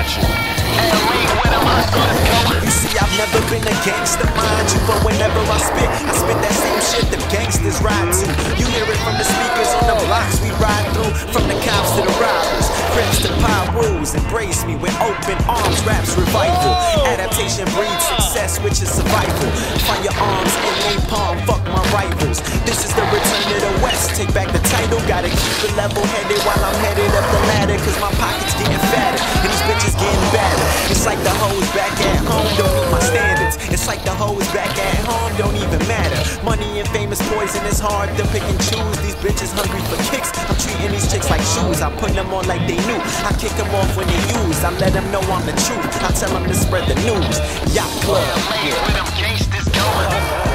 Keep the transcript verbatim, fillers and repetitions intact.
You see, I've never been a gangster, mind you, but whenever I spit, I spit that same shit the gangsters ride to. You hear it from the speakers on the blocks we ride through, from the cops to the robbers, crips to pop rules. Embrace me with open arms, raps revival. Adaptation breeds success, which is survival. Find your arms in napalm, fuck my rivals. This is the return to the West, take back the title. Gotta keep it level-headed while I'm headed up the ladder, cause my pocket's getting fatter and these bitches getting badder. It's like the hoes back at home don't meet my standards. It's like the hoes back at home don't even matter. Money and famous poison is hard to pick and choose. These bitches hungry for kicks, I'm treating these chicks like shoes. I put them on like they knew, I kick them off when they use. I let them know I'm the truth, I tell them to spread the news. Yacht Club, where them gangsters going.